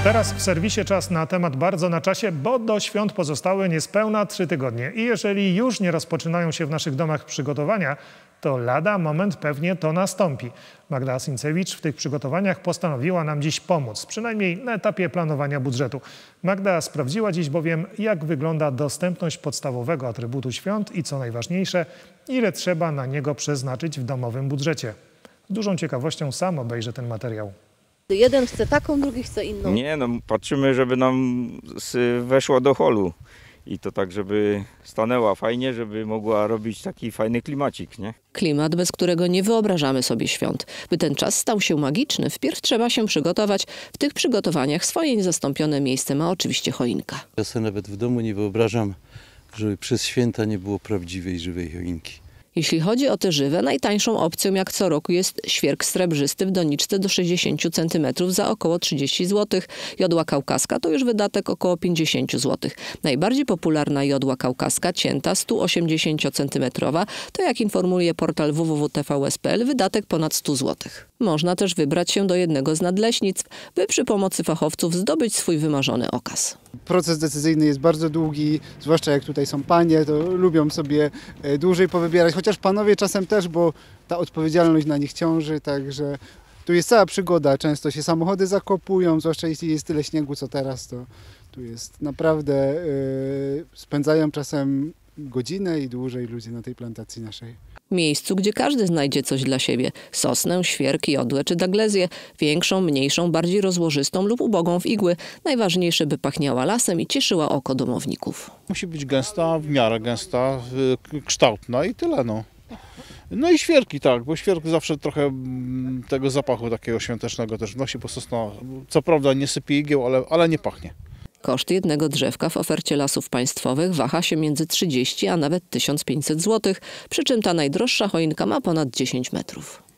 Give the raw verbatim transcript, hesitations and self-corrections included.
Teraz w serwisie czas na temat bardzo na czasie, bo do świąt pozostały niespełna trzy tygodnie. I jeżeli już nie rozpoczynają się w naszych domach przygotowania, to lada moment pewnie to nastąpi. Magda Sincewicz w tych przygotowaniach postanowiła nam dziś pomóc, przynajmniej na etapie planowania budżetu. Magda sprawdziła dziś bowiem, jak wygląda dostępność podstawowego atrybutu świąt i co najważniejsze, ile trzeba na niego przeznaczyć w domowym budżecie. Z dużą ciekawością sam obejrzę ten materiał. Jeden chce taką, drugi chce inną. Nie, no patrzymy, żeby nam weszła do holu i to tak, żeby stanęła fajnie, żeby mogła robić taki fajny klimacik, nie? Klimat, bez którego nie wyobrażamy sobie świąt. By ten czas stał się magiczny, wpierw trzeba się przygotować. W tych przygotowaniach swoje niezastąpione miejsce ma oczywiście choinka. Ja sobie nawet w domu nie wyobrażam, żeby przez święta nie było prawdziwej, żywej choinki. Jeśli chodzi o te żywe, najtańszą opcją jak co roku jest świerk srebrzysty w doniczce do sześćdziesięciu centymetrów za około trzydzieści złotych. Jodła kaukaska to już wydatek około pięćdziesiąt złotych. Najbardziej popularna jodła kaukaska, cięta sto osiemdziesięciocentymetrowa, to jak informuje portal w w w kropka t v s kropka p l wydatek ponad sto złotych. Można też wybrać się do jednego z nadleśnictw, by przy pomocy fachowców zdobyć swój wymarzony okaz. Proces decyzyjny jest bardzo długi, zwłaszcza jak tutaj są panie, to lubią sobie dłużej powybierać, chociaż panowie czasem też, bo ta odpowiedzialność na nich ciąży, także tu jest cała przygoda, często się samochody zakopują, zwłaszcza jeśli jest tyle śniegu co teraz, to tu jest naprawdę, yy, spędzają czasem godzinę i dłużej ludzie na tej plantacji naszej. Miejscu, gdzie każdy znajdzie coś dla siebie. Sosnę, świerk, jodłę czy daglezję. Większą, mniejszą, bardziej rozłożystą lub ubogą w igły. Najważniejsze, by pachniała lasem i cieszyła oko domowników. Musi być gęsta, w miarę gęsta, kształtna i tyle. No, no i świerki, tak, bo świerk zawsze trochę tego zapachu takiego świątecznego też wnosi, bo sosna co prawda nie sypie igieł, ale, ale nie pachnie. Koszt jednego drzewka w ofercie Lasów Państwowych waha się między trzydzieści a nawet tysiąc pięćset złotych, przy czym ta najdroższa choinka ma ponad dziesięć metrów.